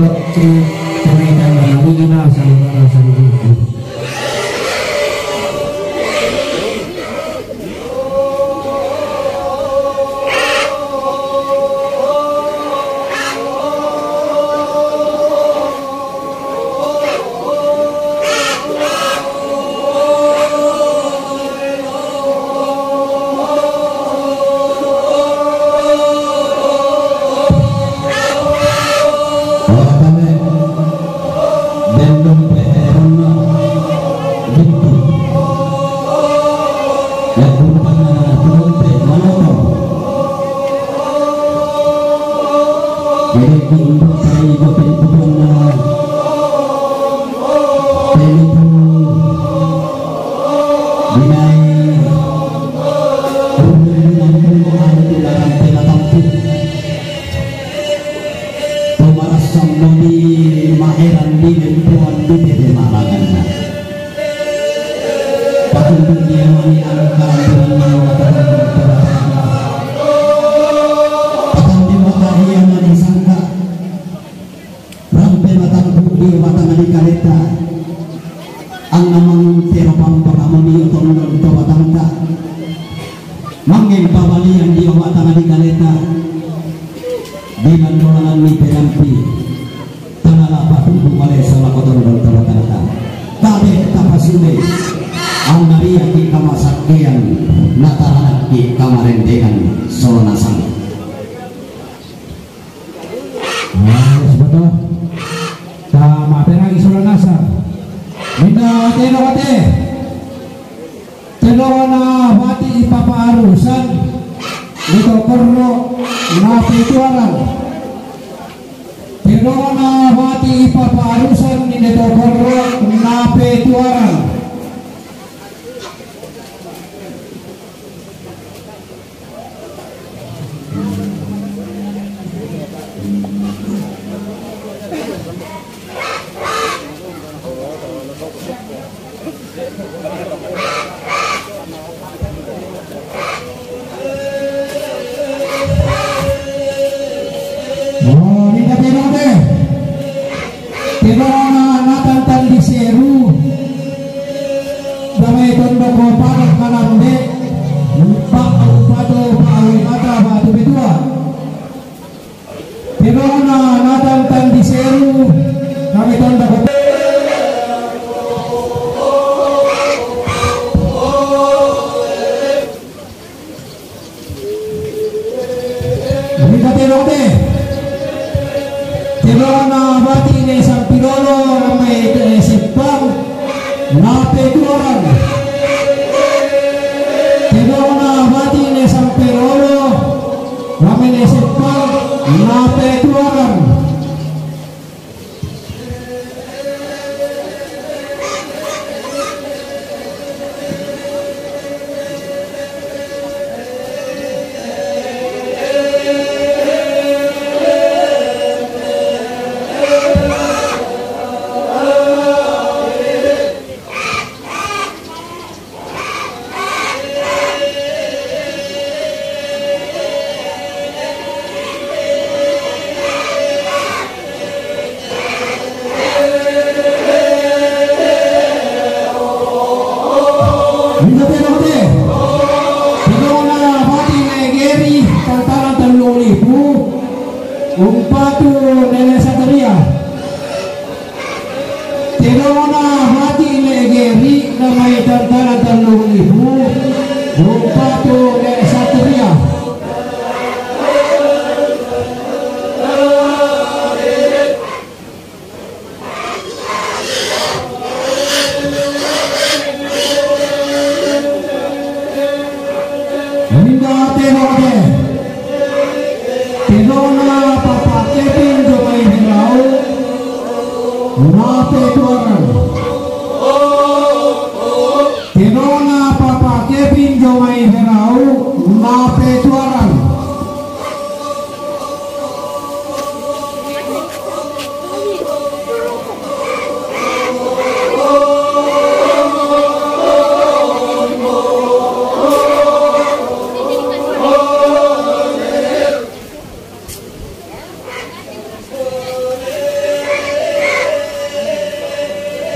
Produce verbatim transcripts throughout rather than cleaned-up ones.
doktrin cerita dan original saudara saudara.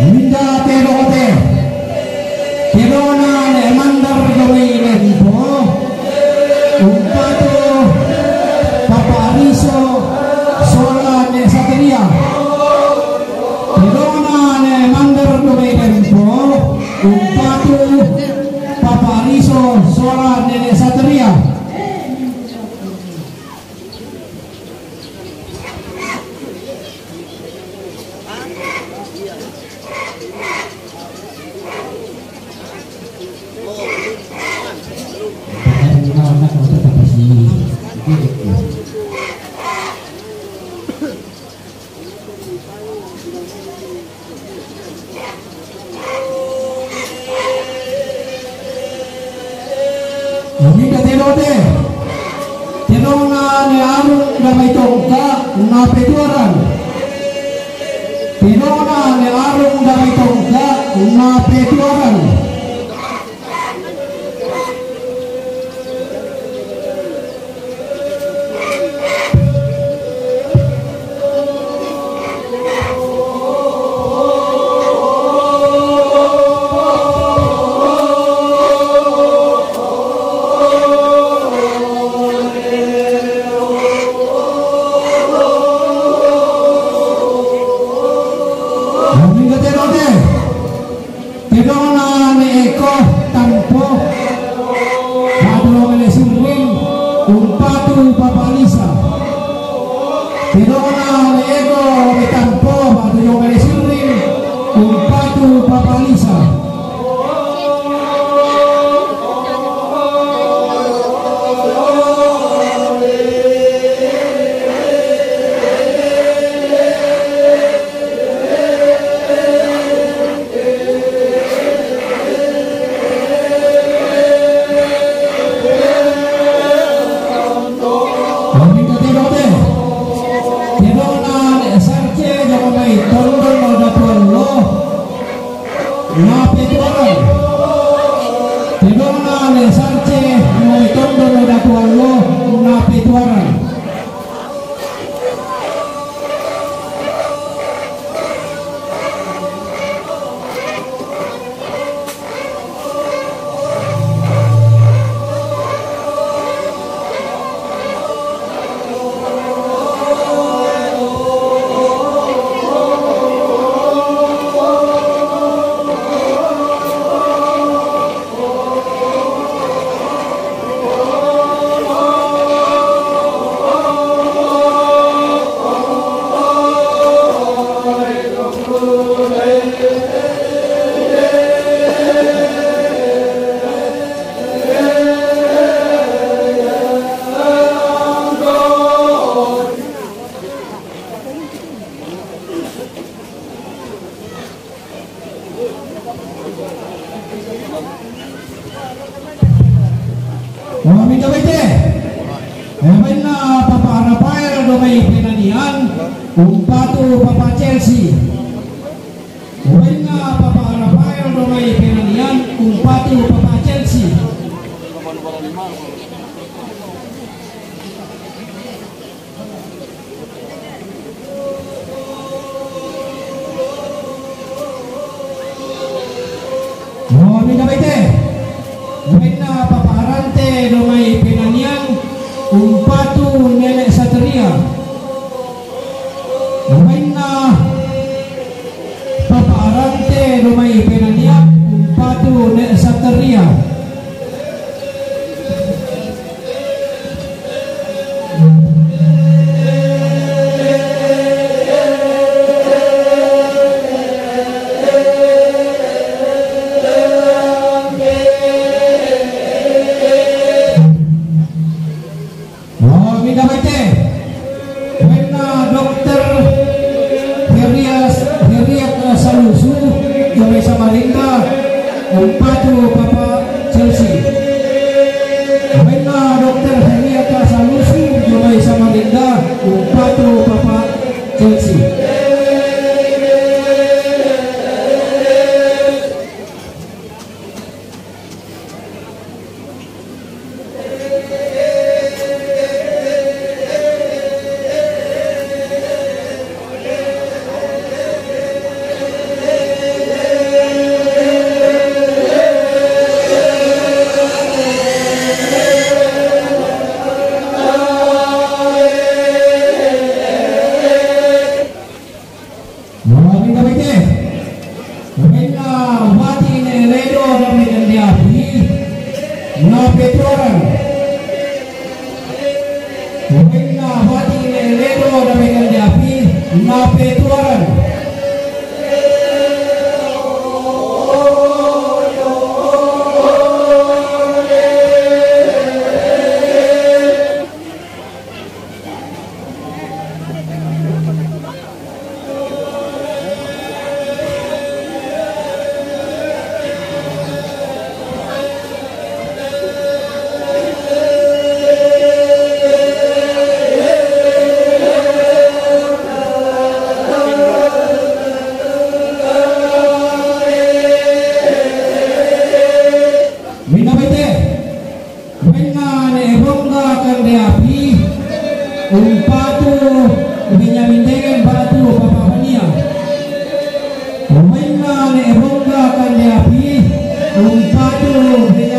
Minda terote Tirona ne mandar gawi lempo Umpatu Papariso Sola ne Satria Tirona ne mandar gawi lempo Umpatu Papariso Sola ne Satria Minda terote Tirona ne arung damai tongka na petuaran Tirona ne arung damai tongka na petuaran Tirona ne eko tampo Padro ne sirring Umpatu papalisa Tirona ne eko ne tampo Padro ne sirring Umpatu papalisa na petuaran Tirona ne sarce noi tondo no datuallo na petuaran Minda bete Ebenna Papa Rafael domai penanian Umpatu Papa Chelsea Ebenna Papa Rafael domai penanian Umpatu Papa Chelsea Oh minda bete Ebenna Papa Arante domai penanian Umpatu Nenek Satria Ebenna Papa Arante domai penanian Umpatu Nenek Satria Minda bete Ebenna Dokter Petuaran. Wenna hati ledo dengan diapi na Petuaran. Umpatu Benyamin dengan batu Papa Pania. Umenna ne ebonga kan diapi. Umpatu